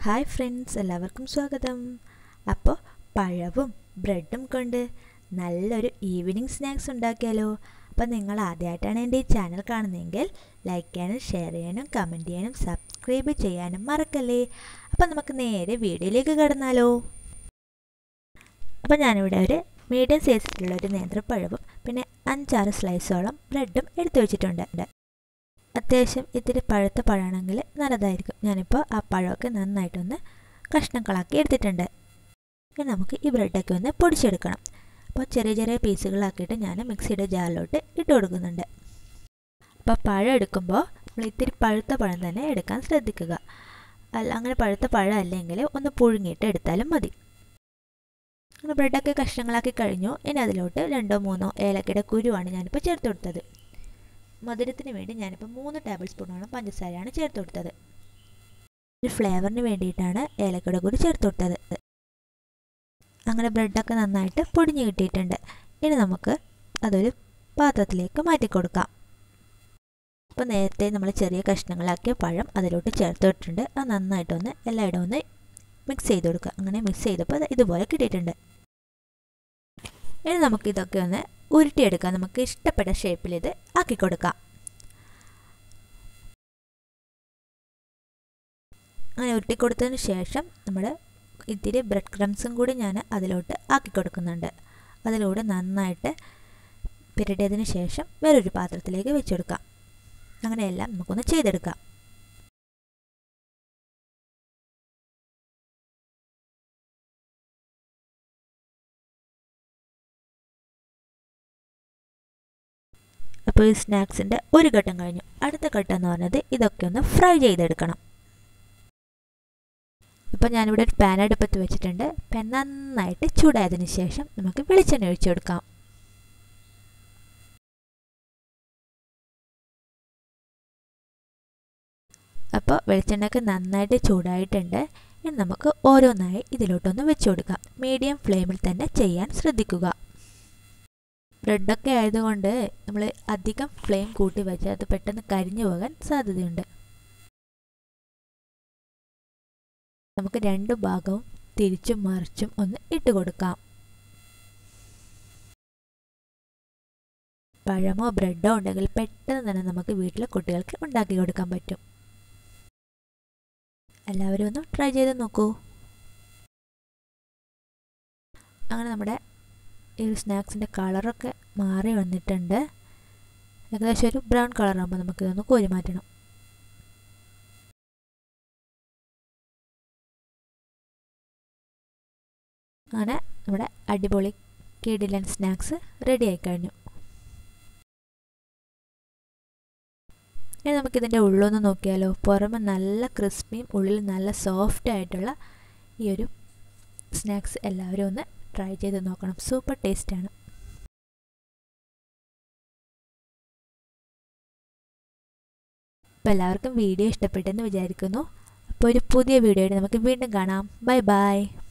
Hi friends, എല്ലാവർക്കും സ്വാഗതം. അപ്പോൾ പഴവും ബ്രെഡും കൊണ്ട് നല്ലൊരു ഈവനിങ് സ്നാക്സ് ഉണ്ടാക്കിയാലോ? അപ്പോൾ നിങ്ങൾ ആദ്യമായിട്ടാണ് എൻ്റെ ഈ ചാനൽ കാണുന്നതെങ്കിൽ ലൈക്ക് ചെയ്യാനും ഷെയർ ചെയ്യാനും കമൻറ്റ് ചെയ്യാനും സബ്സ്ക്രൈബ് ചെയ്യാനും മറക്കല്ലേ. അപ്പോൾ നമുക്ക് നേരെ വീഡിയോയിലേക്ക് കടന്നാലോ. അപ്പോൾ ഞാനിവിടെ ഒരു മീഡിയം സൈസിലുള്ള ഒരു നേന്ത്രപ്പഴവും പിന്നെ 5-6 സ്ലൈസോളം ബ്രെഡും എടുത്തു വെച്ചിട്ടുണ്ട്. അത്യാവശ്യം ഇത്തിരി പഴുത്ത പഴമാണെങ്കിൽ നല്ലതായിരിക്കും. ഞാനിപ്പോൾ ആ പഴമൊക്കെ നന്നായിട്ടൊന്ന് കഷ്ണങ്ങളാക്കി എടുത്തിട്ടുണ്ട്. ഇനി നമുക്ക് ഈ ബ്രെഡൊക്കെ ഒന്ന് പൊടിച്ചെടുക്കണം. അപ്പോൾ ചെറിയ ചെറിയ പീസുകളാക്കിയിട്ട് ഞാൻ മിക്സിയുടെ ജാറിലോട്ട് ഇട്ട് കൊടുക്കുന്നുണ്ട്. അപ്പോൾ പഴം എടുക്കുമ്പോൾ നമ്മൾ ഇത്തിരി പഴുത്ത പഴം തന്നെ എടുക്കാൻ ശ്രദ്ധിക്കുക. അങ്ങനെ പഴുത്ത പഴം അല്ലെങ്കിൽ ഒന്ന് പുഴുങ്ങിയിട്ട് എടുത്താലും മതി. അങ്ങനെ ബ്രെഡൊക്കെ കഷ്ണങ്ങളാക്കി കഴിഞ്ഞു. ഇനി അതിലോട്ട് 2-3 ഏലക്കയുടെ കുരുവാണ് ഞാനിപ്പോൾ ചേർത്ത് കൊടുത്തത്. മധുരത്തിന് വേണ്ടി ഞാനിപ്പോൾ 3 ടേബിൾ സ്പൂണോളം പഞ്ചസാരയാണ് ചേർത്ത് കൊടുത്തത്. ഒരു ഫ്ലേവറിന് വേണ്ടിയിട്ടാണ് ഏലക്കയുടെ കുരു ചേർത്ത് കൊടുത്തത്. അങ്ങനെ ബ്രെഡൊക്കെ നന്നായിട്ട് പൊടിഞ്ഞ് കിട്ടിയിട്ടുണ്ട്. ഇനി നമുക്ക് അതൊരു പാത്രത്തിലേക്ക് മാറ്റി കൊടുക്കാം. അപ്പോൾ നേരത്തെ നമ്മൾ ചെറിയ കഷ്ണങ്ങളാക്കിയ പഴം അതിലോട്ട് ചേർത്ത് ഇട്ടിട്ടുണ്ട്. അത് നന്നായിട്ടൊന്ന് എല്ലായിടവും ഒന്ന് മിക്സ് ചെയ്ത് കൊടുക്കുക. അങ്ങനെ മിക്സ് ചെയ്തപ്പോൾ ഇതുപോലെ കിട്ടിയിട്ടുണ്ട്. ഇനി നമുക്കിതൊക്കെ ഒന്ന് ഉരുട്ടിയെടുക്കാം. നമുക്ക് ഇഷ്ടപ്പെട്ട ഷേപ്പിൽ ഇത് ആക്കി കൊടുക്കാം. അങ്ങനെ ഉരുട്ടി കൊടുത്തതിന് ശേഷം നമ്മൾ ഇത്തിരി ബ്രെഡ് ക്രംസും കൂടി ഞാൻ അതിലോട്ട് ആക്കി കൊടുക്കുന്നുണ്ട്. അതിലൂടെ നന്നായിട്ട് പുരട്ടിയതിന് ശേഷം വേറൊരു പാത്രത്തിലേക്ക് വെച്ചെടുക്കാം. അങ്ങനെയെല്ലാം നമുക്കൊന്ന് ചെയ്തെടുക്കാം. അപ്പോൾ ഈ സ്നാക്സിൻ്റെ ഒരു ഘട്ടം കഴിഞ്ഞു. അടുത്ത ഘട്ടം എന്ന് പറഞ്ഞത് ഇതൊക്കെ ഒന്ന് ഫ്രൈ ചെയ്തെടുക്കണം. ഇപ്പോൾ ഞാനിവിടെ ഒരു പാൻ അടുപ്പത്ത് വെച്ചിട്ടുണ്ട്. പാൻ നന്നായിട്ട് ചൂടായതിന് ശേഷം നമുക്ക് വെളിച്ചെണ്ണ ഒഴിച്ചു കൊടുക്കാം. അപ്പോൾ വെളിച്ചെണ്ണയൊക്കെ നന്നായിട്ട് ചൂടായിട്ടുണ്ട്. ഇനി നമുക്ക് ഓരോന്നായി ഇതിലോട്ടൊന്ന് വെച്ചു കൊടുക്കാം. മീഡിയം ഫ്ലെയിമിൽ തന്നെ ചെയ്യാൻ ശ്രദ്ധിക്കുക. ബ്രെഡൊക്കെ ആയതുകൊണ്ട് നമ്മൾ അധികം ഫ്ലെയിം കൂട്ടി വെച്ചാൽ അത് പെട്ടെന്ന് കരിഞ്ഞു പോകാൻ സാധ്യതയുണ്ട്. നമുക്ക് 2 ഭാഗവും തിരിച്ചും മറിച്ചും ഒന്ന് ഇട്ട് കൊടുക്കാം. പഴമോ ബ്രെഡോ ഉണ്ടെങ്കിൽ പെട്ടെന്ന് തന്നെ നമുക്ക് വീട്ടിലെ കുട്ടികൾക്ക് ഉണ്ടാക്കി കൊടുക്കാൻ പറ്റും. എല്ലാവരും ഒന്ന് ട്രൈ ചെയ്ത് നോക്കൂ. അങ്ങനെ നമ്മുടെ ഈ സ്നാക്സിൻ്റെ കളറൊക്കെ മാറി വന്നിട്ടുണ്ട്. ഏകദേശം ഒരു ബ്രൗൺ കളറാകുമ്പോൾ നമുക്കിതൊന്ന് കോരി മാറ്റണം. അങ്ങനെ നമ്മുടെ അടിപൊളി കിടിലൻ സ്നാക്സ് റെഡി ആയി കഴിഞ്ഞു. ഇനി നമുക്കിതിൻ്റെ ഉള്ളൊന്ന് നോക്കിയാലോ. പുറമെ നല്ല ക്രിസ്പിയും ഉള്ളിൽ നല്ല സോഫ്റ്റ് ആയിട്ടുള്ള ഈ ഒരു സ്നാക്സ് എല്ലാവരും ഒന്ന് ട്രൈ ചെയ്ത് നോക്കണം. സൂപ്പർ ടേസ്റ്റാണ്. അപ്പോൾ എല്ലാവർക്കും വീഡിയോ ഇഷ്ടപ്പെട്ടെന്ന് വിചാരിക്കുന്നു. അപ്പോൾ ഒരു പുതിയ വീഡിയോയിൽ നമുക്ക് വീണ്ടും കാണാം. Bye by.